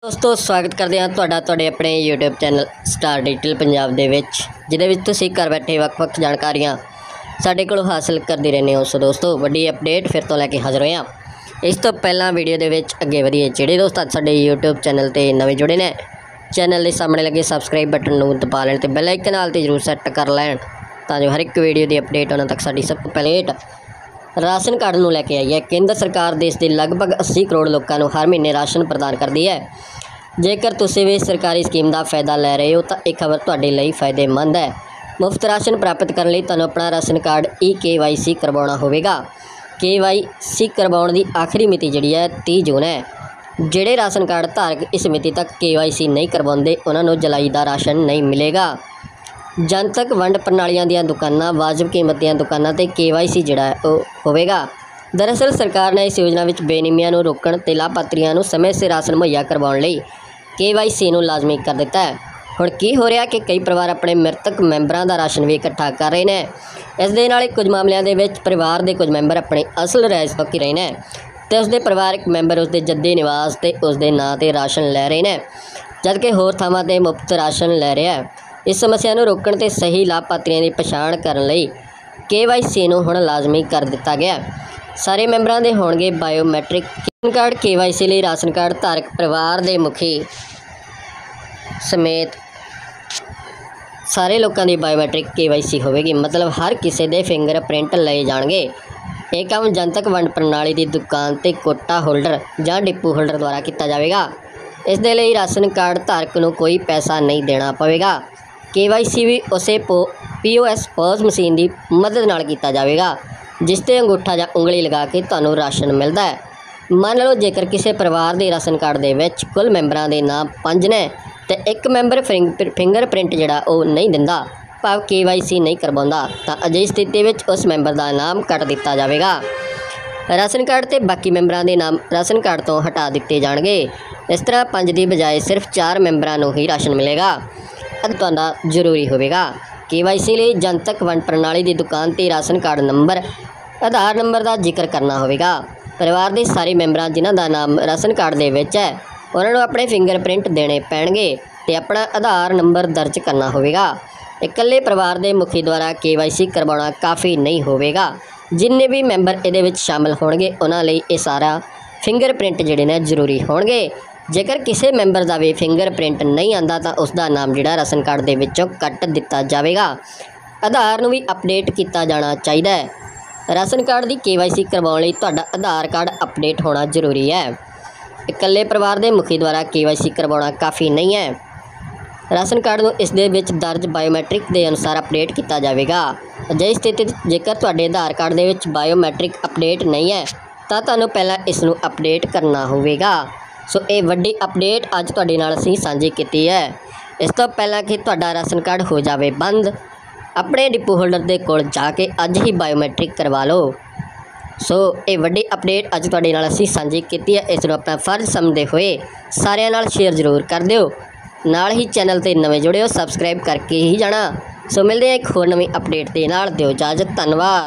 दोस्तों स्वागत करते हैं तुहाडे अपने YouTube channel star digital Punjab दे विच जिहदे विच तुसीं घर बैठे वक्-वक् जानकारियां साडे कोलों हासिल करते रहने हो। सो दोस्तों वड्डी अपडेट फिर तो लैके हाज़र होए हां। इस तो पहला वीडियो दे विच अगे वधीए जिहड़े दोस्त अज साडे यूट्यूब चैनल ते नवे जुड़े ने चैनल के सामने लगे सबसक्राइब बटन नूं दबा लैण ते बैल आइकन नाल ते जरूर सैट कर लैण तां जो हर एक वीडियो की अपडेट उन्हां तक साडी सब तो पहले राशन कार्ड नूं लैके आई है। केंद्र सरकार देश के लगभग 80 करोड़ लोगों को हर महीने राशन प्रदान करती है। जेकर तुसीं भी सरकारी स्कीम का फायदा लै रहे हो तो यह खबर तुहाडे लई फायदेमंद है। मुफ्त राशन प्राप्त करने लई तुहानूं अपना राशन कार्ड KYC करवाउणा होवेगा। KYC करवाउण दी आखिरी मिति जिहड़ी है 30 जून है। जिहड़े राशन कार्ड धारक इस मिति तक KYC नहीं करवाउंदे उन्हां नूं जुलाई दा राशन नहीं मिलेगा। जनतक वंड प्रणालियां दीआं दुकानां वाजिब कीमत दीआं दुकानां ते KYC जिहड़ा है वो होवेगा। दरअसल सरकार ने इस योजना में बेनियमियां नूं रोकण ते लाभार्थियों नूं समय से राशन मुहैया करवाउण लई KYC नूं लाजमी कर दिता है। हुण की हो रहा कि कई परिवार अपने मृतक मैंबरां दा राशन भी इकट्ठा कर रहे हैं। इस दे नाल कुछ मामलों दे विच परिवार के कुछ मैंबर अपने असल रिहाइश पक्की रहे हैं तो उसके परिवारक मैंबर उसके जद्दी निवास ते उसके नाँ ते राशन लै रहे हैं, जबकि होर थावां ते मुफ्त राशन लै रहा है। इस समस्या नूं रोकण ते सही लाभार्थियों की पछाण करन लई KYC नूं हुण लाजमी कर दिता गया। सारे मैंबरां दे होणगे बायोमैट्रिक राशन कार्ड। KYC लई राशन कार्ड धारक परिवार के मुखी समेत सारे लोगों की बायोमैट्रिक KYC होवेगी, मतलब हर किसी के फिंगरप्रिंट लए जाणगे। यह काम जनतक वंड प्रणाली की दुकान ते कोटा होल्डर जां डिपू होल्डर द्वारा किया जाएगा। इस दे लई राशन कार्ड धारक नूं कोई पैसा नहीं देना पवेगा। KYC भी उसे POS पॉज मशीन की मदद नाल किया जाएगा जिसते अंगूठा या उंगली लगा के तुहानूं राशन मिलता है। मान लो जेकर किसी परिवार के राशन कार्ड दे विच कुल मैंबरां दे नाम 5 ने तो एक मैंबर फिंगरप्रिंट जिहड़ा वो नहीं दिंदा, भाव KYC नहीं करवाउंदा, तां अजिही स्थिति विच उस मैंबर का नाम कट दिता जाएगा। राशन कार्ड ते बाकी मैंबरां दे नाम राशन कार्ड तो हटा दिते जाणगे। इस तरह 5 की बजाय सिर्फ 4 मैंबरां नूं ही राशन मिलेगा। तुहाडा जरूरी होवेगा KYC लई जनतक वंड प्रणाली की दुकान ते ration card number Aadhaar number का जिक्र करना होवेगा। परिवार के सारे मैंबरां जिन्हां दा नाम राशन कार्ड दे विच है उन्हां नूं अपने फिंगरप्रिंट देने पैणगे ते अपना आधार नंबर दर्ज करना होवेगा। इकल्ले परिवार के मुखी द्वारा KYC करवाउणा काफ़ी नहीं होवेगा। जिन्ने भी मैंबर इहदे विच शामिल होणगे उन्हां लई इह सारा फिंगरप्रिंट जिहड़े ने जरूरी होणगे। जेकर किसी मैंबर का भी फिंगरप्रिंट नहीं आता तो उसका नाम जिहड़ा राशन कार्ड दे विचों कट दिता जाएगा। आधार नूं भी अपडेट किया जाना चाहिए है। राशन कार्ड की KYC करवाउण लई तुहाडा आधार कार्ड अपडेट होना जरूरी है। इकल्ले परिवार के मुखी द्वारा KYC करवाउणा काफ़ी नहीं है। राशन कार्ड नूं इस दे विच दर्ज बायोमैट्रिक के अनुसार अपडेट किया जाएगा। अजिही स्थिति जेकर तुहाडे आधार कार्ड दे विच बायोमैट्रिक अपडेट नहीं है तो तुहानूं पहलां इस नूं अपडेट करना होवेगा। सो ये वड्डी अपडेट अज तुहाडे नाल असीं सांझी कीती है। इस तो पहलां कि तुहाडा राशन कार्ड हो जावे बंद, अपने डिपो होल्डर के कोल जाके अज ही बायोमैट्रिक करवा लो। सो ये वड्डी अपडेट अज तुहाडे नाल असीं सांझी कीती है। इस नूं अपना फर्ज समझदे होए सारिआं नाल शेयर जरूर कर दिओ। नाल ही चैनल ते नवें जुड़े हो सबसक्राइब करके ही जाना। सो मिलते हैं एक होर नवीं अपडेट के नाल। दिओ इजाजत, धन्नवाद।